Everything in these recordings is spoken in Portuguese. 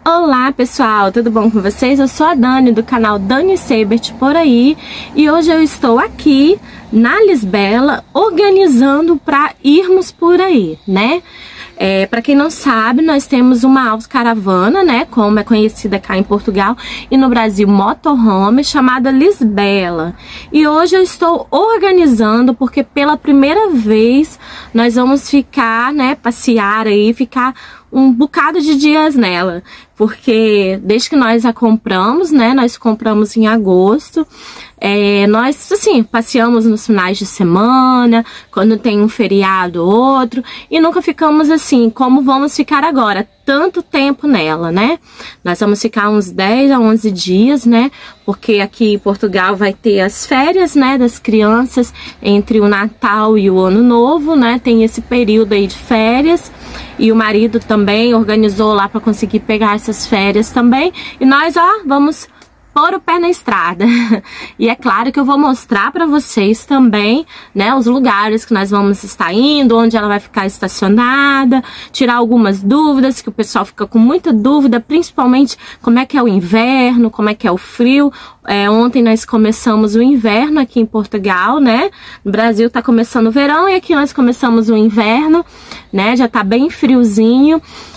Olá pessoal, tudo bom com vocês? Eu sou a Dani do canal Dani Seibert por aí e hoje eu estou aqui na Lisbela organizando para irmos por aí, né? Para quem não sabe, nós temos uma autocaravana, né, como é conhecida cá em Portugal e no Brasil, motorhome, chamada Lisbela. E hoje eu estou organizando porque pela primeira vez nós vamos ficar, né, passear aí, ficar um bocado de dias nela, porque desde que nós a compramos, né, nós compramos em agosto, nós, assim, passeamos nos finais de semana, quando tem um feriado ou outro, e nunca ficamos assim, como vamos ficar agora, tanto tempo nela, né? Nós vamos ficar uns 10 a 11 dias, né? Porque aqui em Portugal vai ter as férias, né, das crianças entre o Natal e o Ano Novo, né? Tem esse período aí de férias. E o marido também organizou lá para conseguir pegar essas férias também. E nós, ó, vamos pôr o pé na estrada. E é claro que eu vou mostrar para vocês também, né, os lugares que nós vamos estar indo, onde ela vai ficar estacionada, tirar algumas dúvidas, que o pessoal fica com muita dúvida, principalmente como é que é o inverno, como é que é o frio. Ontem nós começamos o inverno aqui em Portugal, né? No Brasil tá começando o verão e aqui nós começamos o inverno, né? Já tá bem friozinho.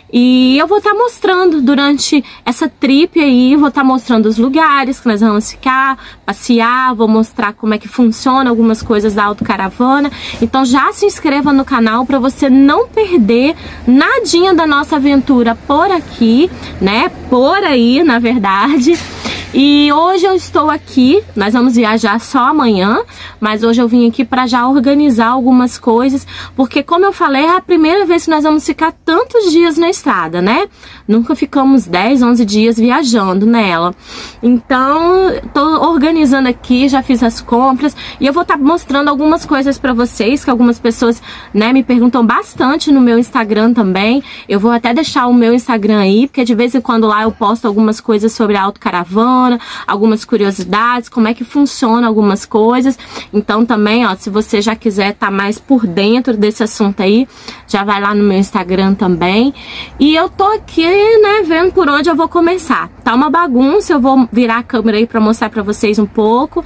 E eu vou estar mostrando durante essa trip aí, vou estar mostrando os lugares que nós vamos ficar, passear, vou mostrar como é que funciona algumas coisas da autocaravana. Então já se inscreva no canal para você não perder nadinha da nossa aventura por aqui, né? Por aí, na verdade. E hoje eu estou aqui, nós vamos viajar só amanhã, mas hoje eu vim aqui para já organizar algumas coisas, porque como eu falei, é a primeira vez que nós vamos ficar tantos dias na estrada, né? Nunca ficamos 10, 11 dias viajando nela. Então, tô organizando aqui, já fiz as compras e eu vou estar mostrando algumas coisas para vocês, que algumas pessoas, né, me perguntam bastante no meu Instagram também. Eu vou até deixar o meu Instagram aí, porque de vez em quando lá eu posto algumas coisas sobre a autocaravana, algumas curiosidades, como é que funciona algumas coisas. Então também, ó, se você já quiser estar mais por dentro desse assunto aí, já vai lá no meu Instagram também. E eu tô aqui, né, vendo por onde eu vou começar. Tá uma bagunça, eu vou virar a câmera aí pra mostrar pra vocês um pouco,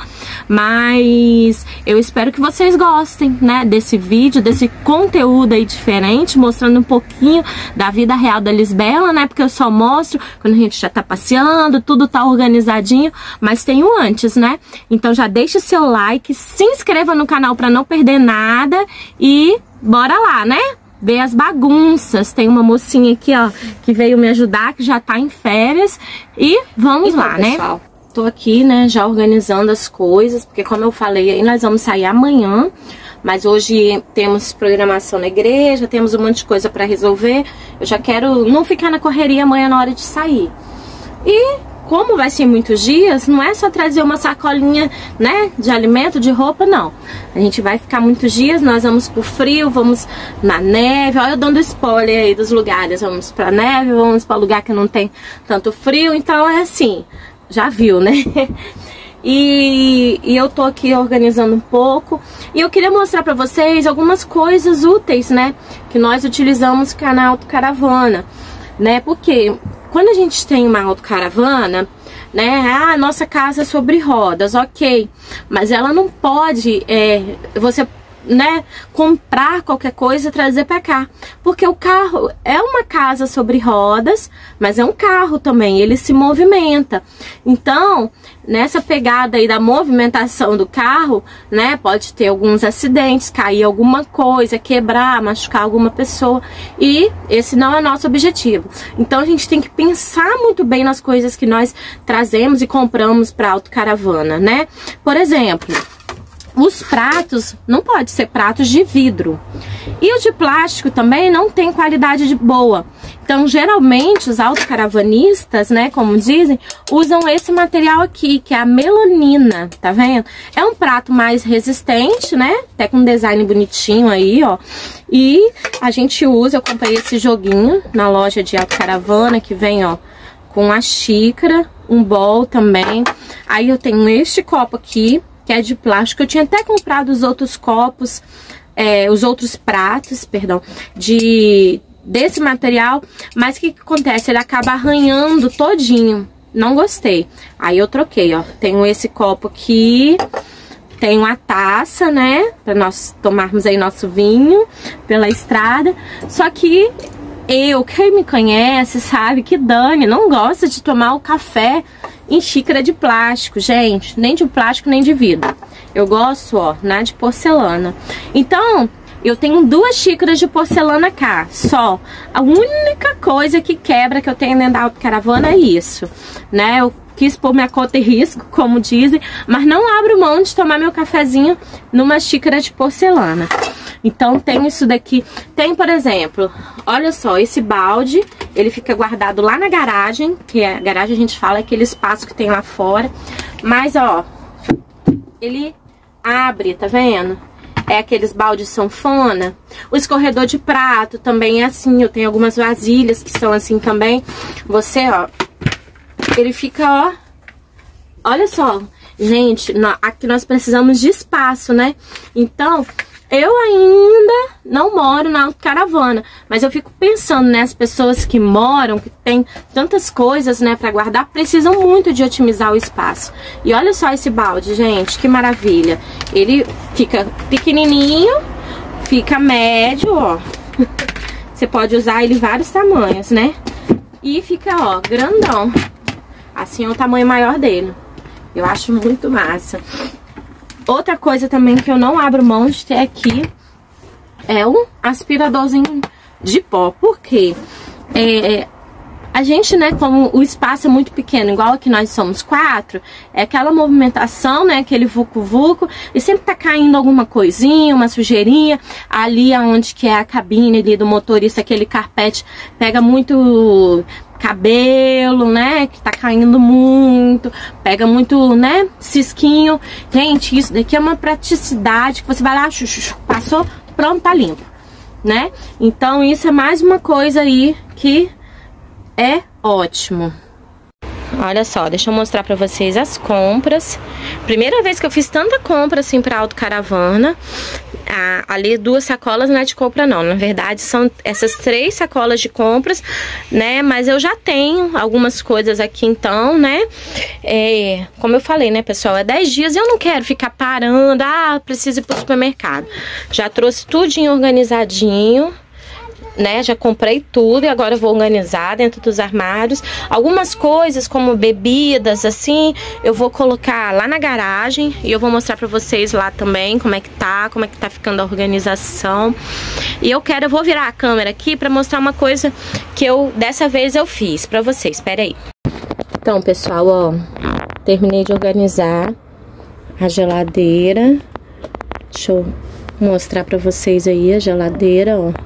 mas eu espero que vocês gostem, né, desse vídeo, desse conteúdo aí diferente, mostrando um pouquinho da vida real da Lisbela, né, porque eu só mostro quando a gente já tá passeando, tudo tá organizadinho, mas tem o antes, né? Então já deixa seu like, se inscreva no canal para não perder nada e bora lá, né? Ver as bagunças. Tem uma mocinha aqui, ó, que veio me ajudar, que já tá em férias e vamos então, lá, pessoal, né? Tô aqui, né, já organizando as coisas, porque como eu falei aí, nós vamos sair amanhã, mas hoje temos programação na igreja, temos um monte de coisa para resolver. Eu já quero não ficar na correria amanhã na hora de sair. E como vai ser muitos dias, não é só trazer uma sacolinha, né, de alimento, de roupa, não. A gente vai ficar muitos dias, nós vamos pro frio, vamos na neve. Olha eu dando spoiler aí dos lugares. Vamos pra neve, vamos pra lugar que não tem tanto frio. Então é assim, já viu, né? E eu tô aqui organizando um pouco. E eu queria mostrar pra vocês algumas coisas úteis, né, que nós utilizamos cá na autocaravana, né? Porque quando a gente tem uma autocaravana, né, a nossa casa é sobre rodas, ok, mas ela não pode, você, né, comprar qualquer coisa e trazer pra cá, porque o carro é uma casa sobre rodas, mas é um carro também, ele se movimenta. Então, nessa pegada aí da movimentação do carro, né, pode ter alguns acidentes, cair alguma coisa, quebrar, machucar alguma pessoa, e esse não é o nosso objetivo. Então a gente tem que pensar muito bem nas coisas que nós trazemos e compramos para autocaravana, né? Por exemplo, os pratos não pode ser pratos de vidro. E o de plástico também não tem qualidade boa. Então, geralmente, os autocaravanistas, né, como dizem, usam esse material aqui, que é a melanina, tá vendo? É um prato mais resistente, né? Até com um design bonitinho aí, ó. E a gente usa, eu comprei esse joguinho na loja de autocaravana, que vem, ó, com a xícara, um bowl também. Aí eu tenho este copo aqui, que é de plástico. Eu tinha até comprado os outros copos, os outros pratos, perdão, de desse material, mas o que acontece? Ele acaba arranhando todinho. Não gostei. Aí eu troquei, ó. Tenho esse copo aqui, tenho a taça, né, pra nós tomarmos aí nosso vinho pela estrada. Só que quem me conhece sabe que Dani não gosta de tomar o café em xícara de plástico, gente. Nem de plástico, nem de vidro. Eu gosto, ó, na de porcelana. Então, eu tenho 2 xícaras de porcelana cá, só. A única coisa que quebra que eu tenho dentro da autocaravana é isso, né? Eu quis pôr minha conta em risco, como dizem, mas não abro mão de tomar meu cafezinho numa xícara de porcelana. Então tem isso daqui. Tem, por exemplo, olha só, esse balde, ele fica guardado lá na garagem, que a garagem a gente fala é aquele espaço que tem lá fora. Mas, ó, ele abre, tá vendo? É aqueles baldes sanfona. O escorredor de prato também é assim. Eu tenho algumas vasilhas que são assim também. Você, ó, ele fica, ó, olha só, gente, aqui nós precisamos de espaço, né? Então, eu ainda não moro na autocaravana, mas eu fico pensando, né, as pessoas que moram, que tem tantas coisas, né, pra guardar, precisam muito de otimizar o espaço. E olha só esse balde, gente, que maravilha. Ele fica pequenininho, fica médio, ó. Você pode usar ele em vários tamanhos, né? E fica, ó, grandão. Assim é o tamanho maior dele. Eu acho muito massa. Outra coisa também que eu não abro mão de ter aqui é um aspiradorzinho de pó. Por quê? A gente, né, como o espaço é muito pequeno, igual aqui nós somos 4, é aquela movimentação, né, aquele vucu-vucu, e sempre tá caindo alguma coisinha, uma sujeirinha, ali aonde que é a cabine ali do motorista, aquele carpete pega muito cabelo, né, que tá caindo muito, pega muito, né, cisquinho. Gente, isso daqui é uma praticidade que você vai lá, passou, pronto, tá limpo, né? Então isso é mais uma coisa aí que é ótimo. Olha só, deixa eu mostrar pra vocês as compras. Primeira vez que eu fiz tanta compra assim pra autocaravana. Ali 2 sacolas não é de compra não, na verdade são essas 3 sacolas de compras, né, mas eu já tenho algumas coisas aqui então, né, como eu falei, né, pessoal, é 10 dias e eu não quero ficar parando, preciso ir pro supermercado. Já trouxe tudinho organizadinho, né, já comprei tudo e agora eu vou organizar dentro dos armários. Algumas coisas como bebidas, assim, eu vou colocar lá na garagem e eu vou mostrar pra vocês lá também como é que tá ficando a organização. E eu vou virar a câmera aqui pra mostrar uma coisa que dessa vez eu fiz pra vocês, espera aí. Então, pessoal, ó, terminei de organizar a geladeira. Deixa eu mostrar pra vocês aí a geladeira, ó.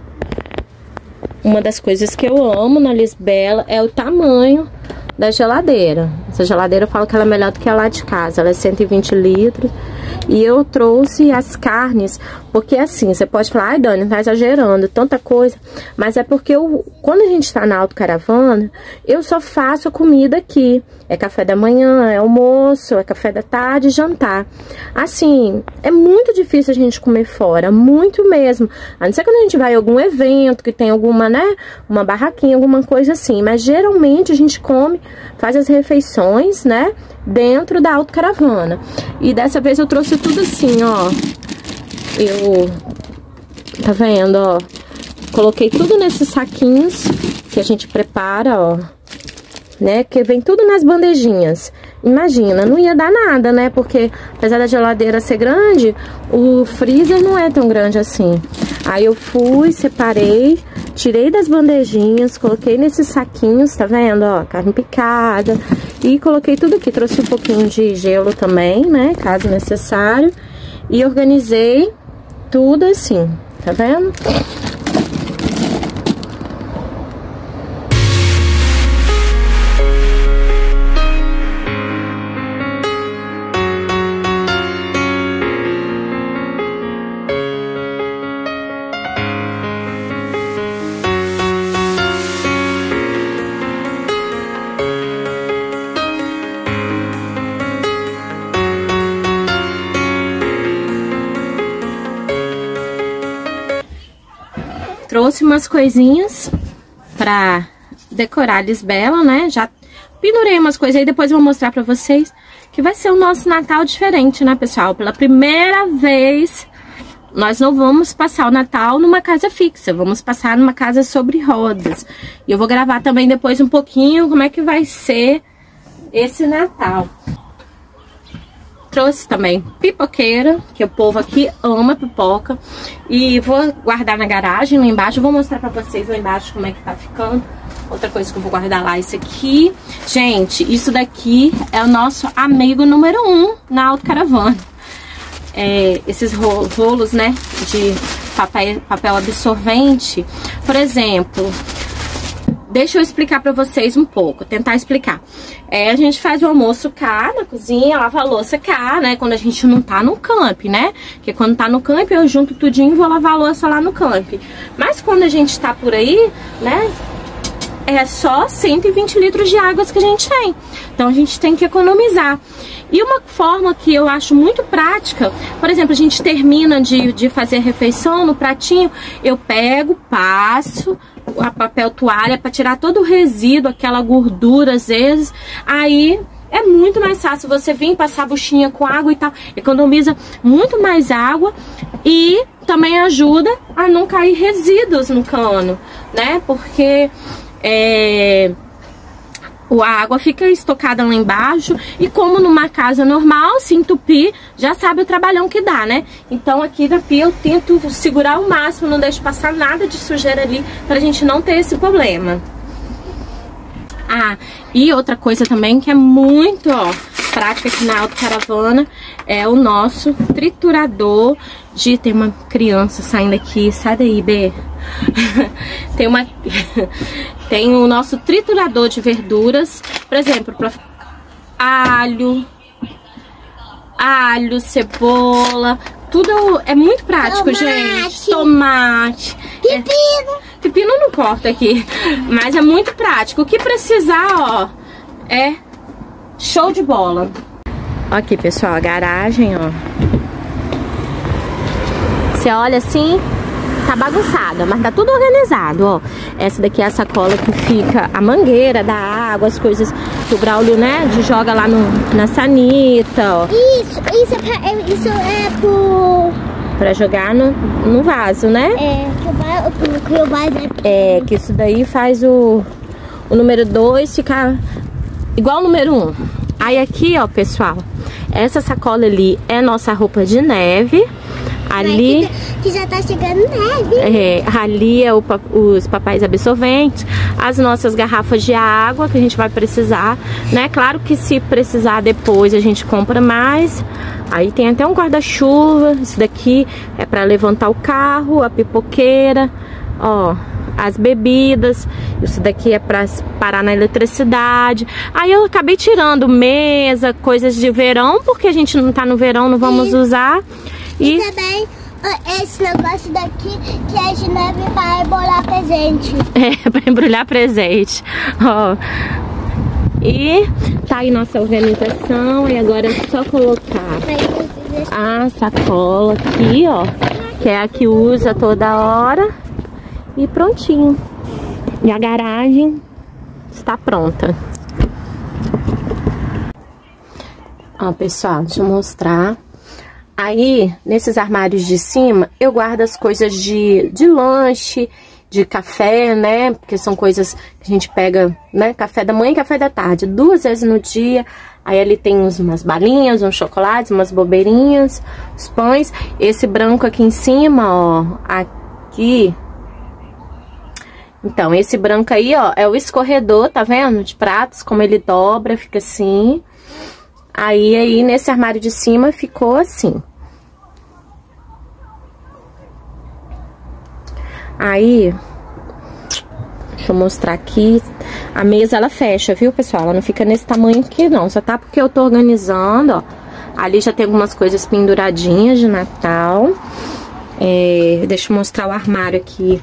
Uma das coisas que eu amo na Lisbela é o tamanho da geladeira. Essa geladeira eu falo que ela é melhor do que a lá de casa. Ela é 120 litros. E eu trouxe as carnes, porque assim, você pode falar, ai Dani, tá exagerando, tanta coisa. Mas é porque quando a gente tá na autocaravana, eu só faço comida aqui. É café da manhã, é almoço, é café da tarde, jantar. Assim, é muito difícil a gente comer fora, muito mesmo. A não ser quando a gente vai a algum evento, que tem alguma, né, uma barraquinha, alguma coisa assim. Mas geralmente a gente come, faz as refeições, né, dentro da autocaravana. E dessa vez eu trouxe tudo assim, ó. Tá vendo, ó? Coloquei tudo nesses saquinhos que a gente prepara, ó. Né, que vem tudo nas bandejinhas. Imagina, não ia dar nada, né? Porque apesar da geladeira ser grande, o freezer não é tão grande assim. Aí eu fui, separei, tirei das bandejinhas, coloquei nesses saquinhos, tá vendo, ó? Carne picada. E coloquei tudo aqui, trouxe um pouquinho de gelo também, né? Caso necessário. E organizei tudo assim, tá vendo? trouxe umas coisinhas pra decorar a Lisbela, né? Já pendurei umas coisas aí, depois eu vou mostrar pra vocês que vai ser o nosso Natal diferente, né, pessoal? Pela primeira vez, nós não vamos passar o Natal numa casa fixa, vamos passar numa casa sobre rodas. E eu vou gravar também depois um pouquinho como é que vai ser esse Natal. Trouxe também pipoqueira, que o povo aqui ama pipoca. E vou guardar na garagem lá embaixo. Eu vou mostrar pra vocês lá embaixo como é que tá ficando. Outra coisa que eu vou guardar lá, isso aqui. Gente, isso daqui é o nosso amigo número 1 na autocaravana. Esses rolos, né, de papel absorvente. Por exemplo, deixa eu explicar pra vocês um pouco, tentar explicar. A gente faz o almoço cá na cozinha, lava a louça cá, né, quando a gente não tá no camp, né? Porque quando tá no camp eu junto tudinho e vou lavar a louça lá no camp. Mas quando a gente tá por aí, né, é só 120 litros de água que a gente tem. Então a gente tem que economizar. E uma forma que eu acho muito prática, por exemplo, a gente termina de fazer a refeição no pratinho, eu pego, passo a papel toalha para tirar todo o resíduo, aquela gordura às vezes. Aí é muito mais fácil você vir passar a buchinha com água e tal. Economiza muito mais água e também ajuda a não cair resíduos no cano, né? Porque a água fica estocada lá embaixo e como numa casa normal, se entupir, já sabe o trabalhão que dá, né? Então aqui na pia eu tento segurar o máximo, não deixo passar nada de sujeira ali pra gente não ter esse problema. E outra coisa também que é muito, prática aqui na autocaravana é o nosso triturador tem uma criança saindo aqui, sai daí, Bê. Tem o nosso triturador de verduras, por exemplo, para alho, cebola, tudo é muito prático, gente. Tomate. Pepino não corta aqui, mas é muito prático. O que precisar, é show de bola. Aqui, pessoal, a garagem, Você olha assim, tá bagunçada, mas tá tudo organizado, Essa daqui é a sacola que fica a mangueira da água, as coisas que o Braulio, né, joga lá na sanita, Isso é pro... Pra jogar no vaso, né? Que isso daí faz o número 2 ficar igual ao número 1. Aí aqui, pessoal, essa sacola ali é nossa roupa de neve. Ali que já tá chegando neve. Ali é os papéis absorventes, as nossas garrafas de água que a gente vai precisar, né? Claro que se precisar depois a gente compra mais. Aí tem até um guarda-chuva. Isso daqui é para levantar o carro, a pipoqueira, as bebidas. Isso daqui é para parar na eletricidade. Aí eu acabei tirando mesa, coisas de verão, porque a gente não tá no verão, não vamos usar. E também esse negócio daqui que é de neve para embrulhar presente. Para embrulhar presente. E tá aí nossa organização. E agora é só colocar a sacola aqui, que é a que usa toda hora. E prontinho. E a garagem está pronta. Pessoal, deixa eu mostrar. Aí, nesses armários de cima, eu guardo as coisas de lanche, de café, né? Porque são coisas que a gente pega, né? Café da manhã e café da tarde, 2 vezes no dia. Aí ali tem umas balinhas, uns chocolates, umas bobeirinhas, os pães. Esse branco aqui em cima, aqui. Então, esse branco aí, é o escorredor, tá vendo? De pratos, como ele dobra, fica assim. Aí nesse armário de cima ficou assim. Aí, deixa eu mostrar aqui. A mesa, ela fecha, viu, pessoal? Ela não fica nesse tamanho aqui, não. Só tá porque eu tô organizando, Ali já tem algumas coisas penduradinhas de Natal. Deixa eu mostrar o armário aqui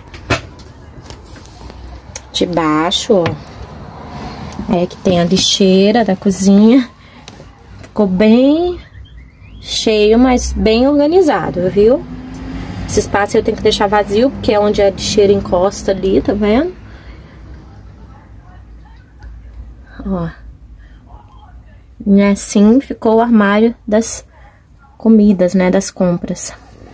de baixo, que tem a lixeira da cozinha. Ficou bem cheio, mas bem organizado, viu? Esse espaço eu tenho que deixar vazio, porque é onde a lixeira encosta ali, tá vendo? Ó. E assim ficou o armário das comidas, né, das compras.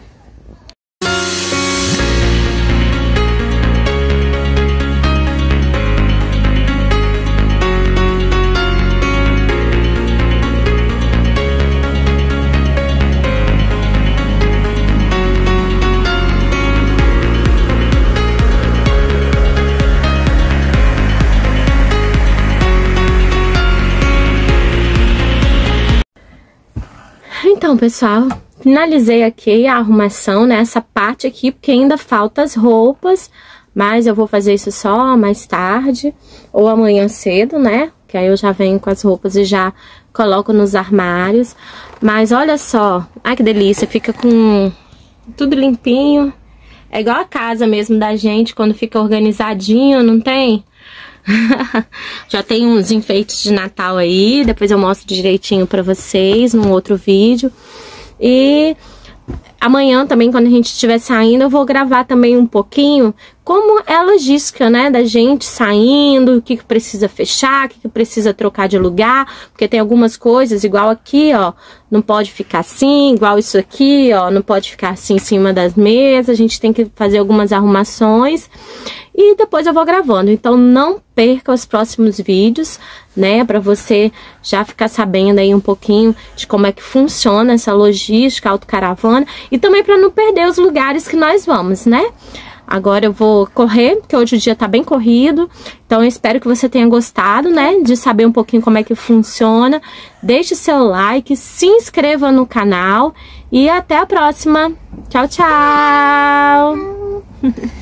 Então, pessoal, finalizei aqui a arrumação, né, essa parte aqui, porque ainda faltam as roupas, mas eu vou fazer isso só mais tarde, ou amanhã cedo, né, que aí eu já venho com as roupas e já coloco nos armários. Mas olha só, ai que delícia, fica com tudo limpinho, é igual a casa mesmo da gente, quando fica organizadinho, não tem? Já tem uns enfeites de Natal aí, depois eu mostro direitinho pra vocês num outro vídeo. E amanhã também, quando a gente estiver saindo, eu vou gravar também um pouquinho como é a logística, né, da gente saindo, o que precisa fechar, o que precisa trocar de lugar, porque tem algumas coisas, igual aqui, ó, não pode ficar assim, igual isso aqui, ó, não pode ficar assim em cima das mesas, a gente tem que fazer algumas arrumações e depois eu vou gravando. Então não perca os próximos vídeos, né, pra você já ficar sabendo aí um pouquinho de como é que funciona essa logística autocaravana e também pra não perder os lugares que nós vamos, né? Agora eu vou correr, porque hoje o dia tá bem corrido, então eu espero que você tenha gostado, né, de saber um pouquinho como é que funciona. Deixe seu like, se inscreva no canal e até a próxima. Tchau, tchau!